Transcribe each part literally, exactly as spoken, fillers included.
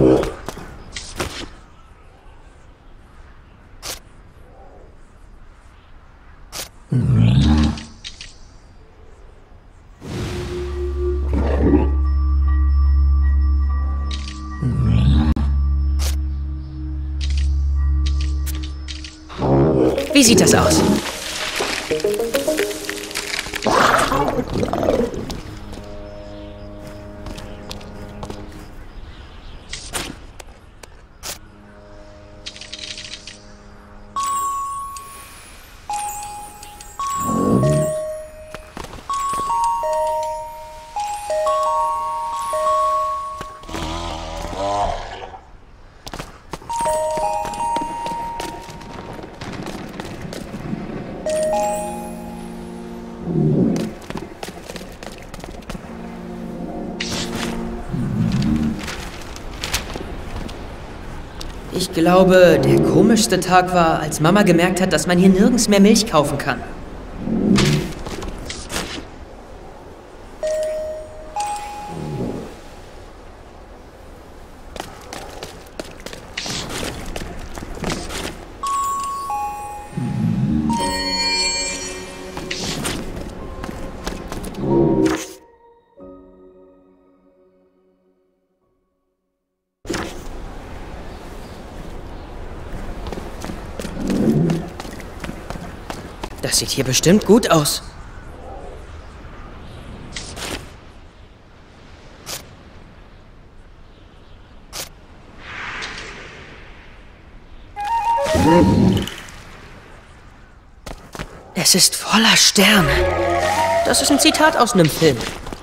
Wie sieht das aus? Ich glaube, der komischste Tag war, als Mama gemerkt hat, dass man hier nirgends mehr Milch kaufen kann. Das sieht hier bestimmt gut aus. Es ist voller Sterne. Das ist ein Zitat aus einem Film.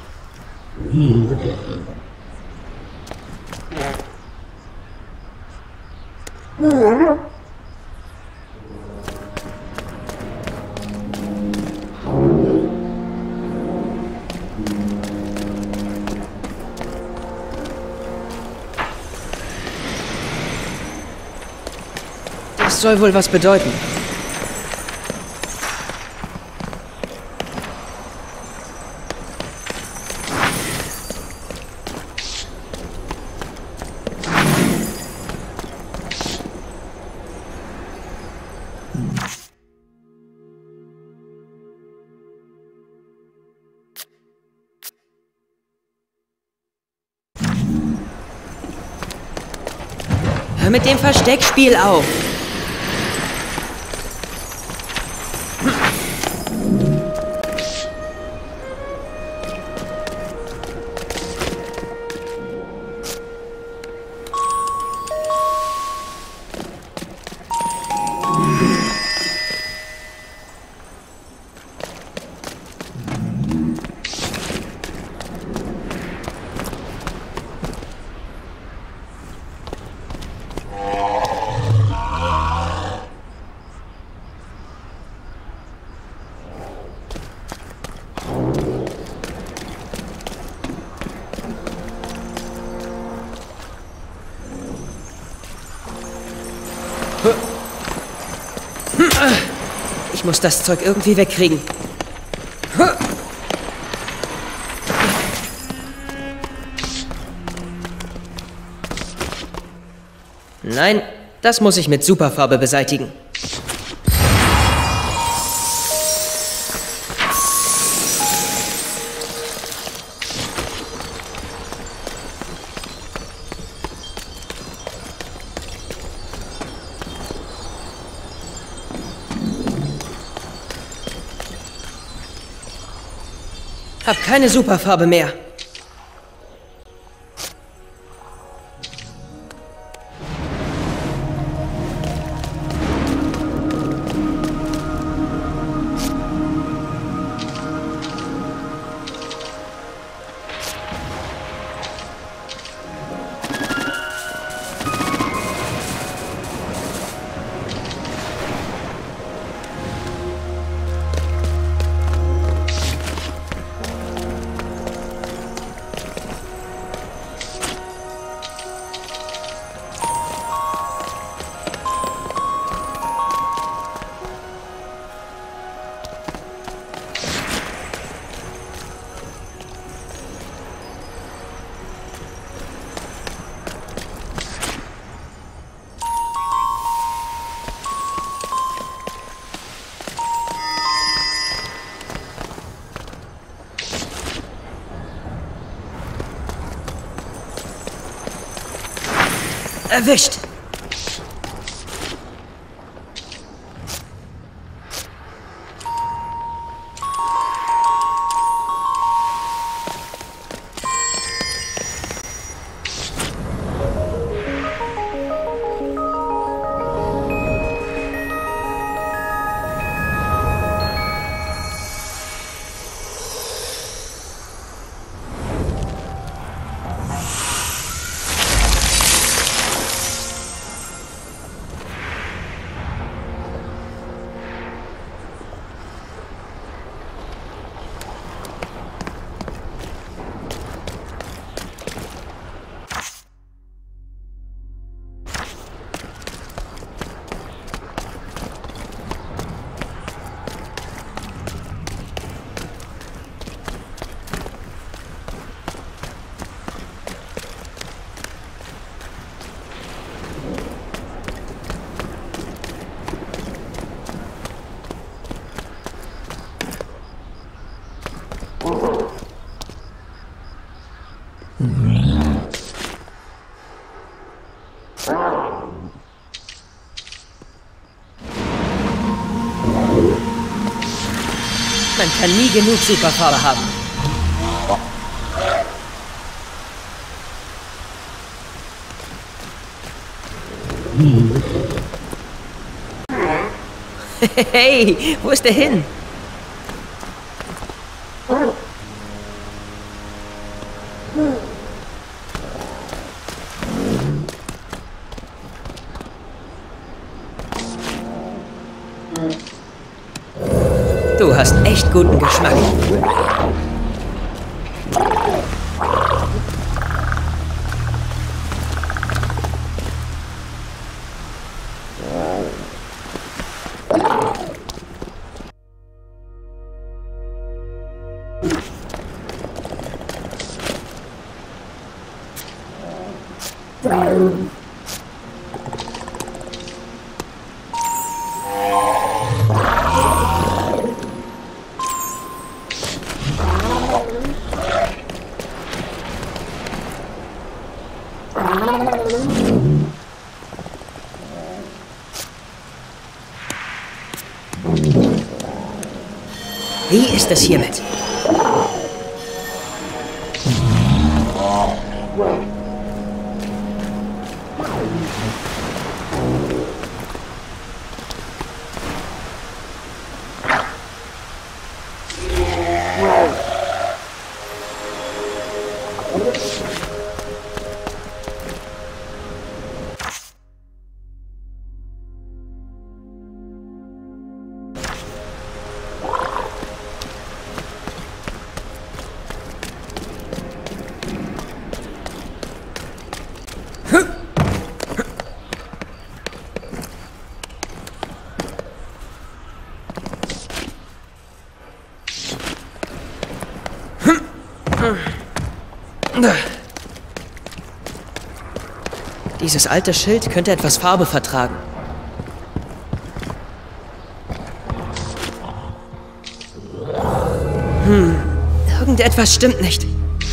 Das soll wohl was bedeuten. Hör mit dem Versteckspiel auf. Ich muss das Zeug irgendwie wegkriegen. Nein, das muss ich mit Superfarbe beseitigen. Hab keine Superfarbe mehr. Erwischt! Man kann nie genug Superfahrer haben. Hey, wo ist der hin? Du hast echt guten Geschmack. Wie ist es hiermit? Dieses alte Schild könnte etwas Farbe vertragen. Hm, irgendetwas stimmt nicht.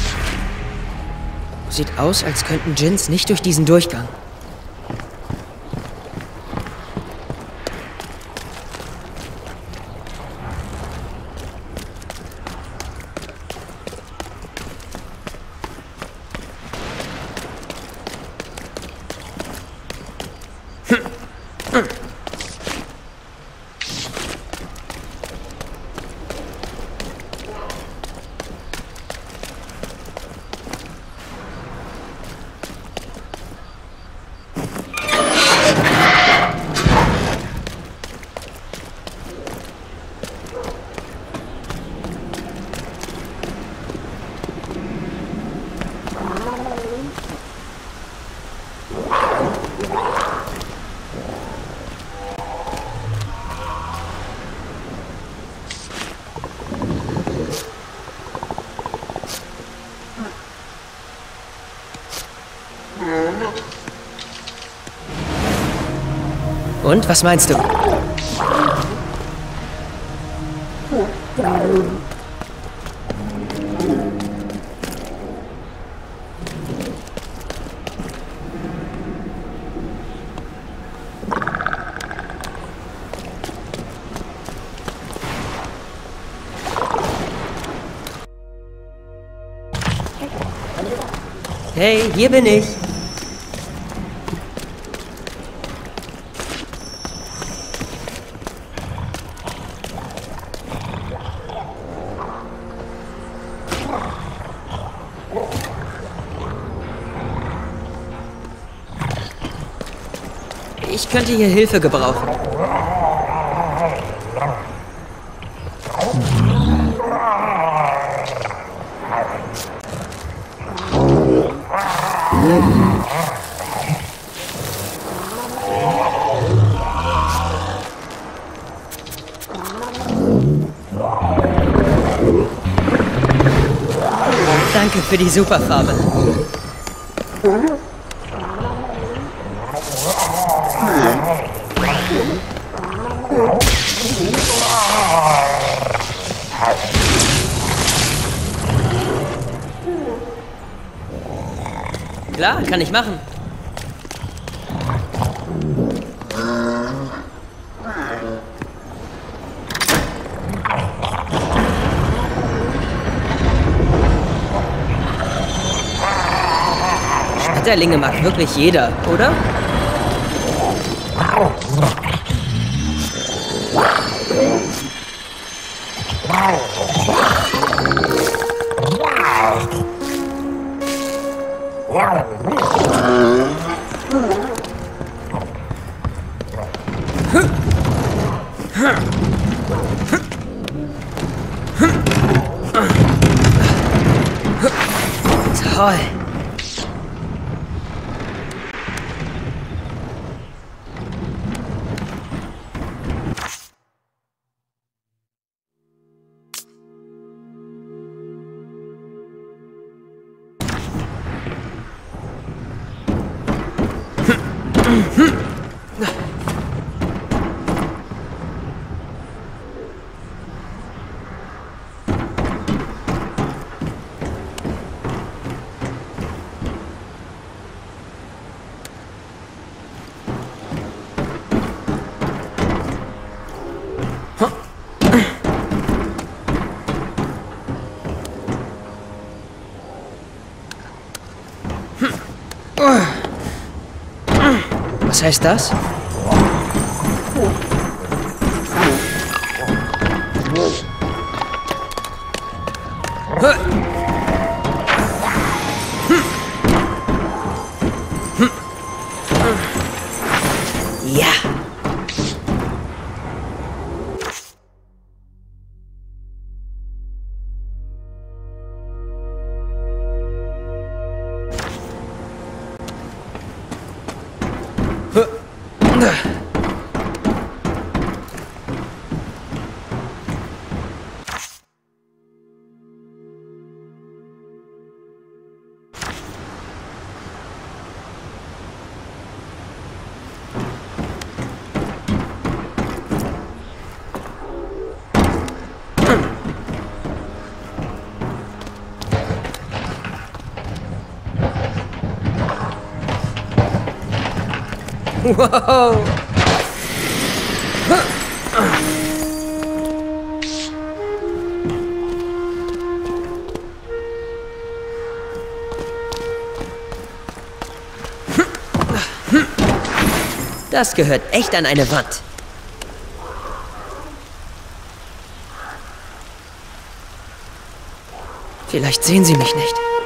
Sieht aus, als könnten Djinns nicht durch diesen Durchgang. Und, was meinst du? Hey, hier bin ich. Ich könnte hier Hilfe gebrauchen. Danke für die Superfarbe. Klar, kann ich machen. Schmetterlinge mag wirklich jeder, oder? Toll. Was heißt das? Ja. Wow! Das gehört echt an eine Wand. Vielleicht sehen sie mich nicht.